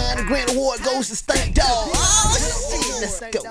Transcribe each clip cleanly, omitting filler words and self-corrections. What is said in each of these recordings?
Deion Grant Award goes to Stank Dog. Oh shit, let's go.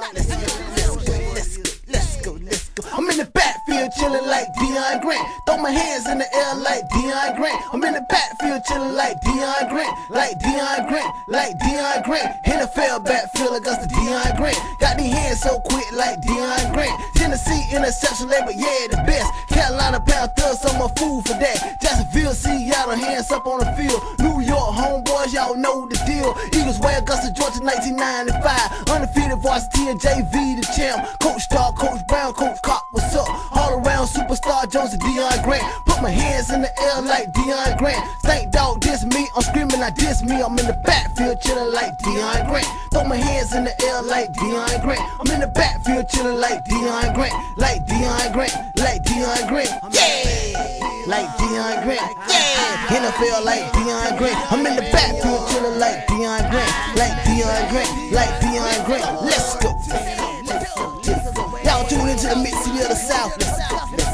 I'm in the backfield chillin' like Deion Grant. Throw my hands in the air like Deion Grant. I'm in the backfield chillin' like Deion Grant, like Deion Grant, like Deion Grant. NFL backfield against the Deion Grant. Got these hands so quick like Deion Grant. Tennessee interception label, yeah, the best. Carolina Panthers, I'm a fool for that. Jacksonville, Seattle, hands up on the field. New York homeboys, y'all know the deal. Eagles way Augusta, Georgia, 1995. Undefeated varsity and JV the champ. Coach Stark, Coach Brown, Coach Cock, what's up? All around superstar Jones and Deion Grant. Put my hands in the air like Deion Grant. Stank Dog diss me, I'm screaming I diss me. I'm in the backfield chillin' like Deion Grant. Throw my hands in the air like Deion Grant. I'm in the backfield chillin' like Deion Grant, like Deion Grant, like Deion Grant. Yeah, like Deion Grant. Yeah, NFL like Deion Grant. I'm in the backfield chillin' like Deion Grant, like Deion Grant, like Deion Grant. Let's go. Y'all tune into the Mid City of the South.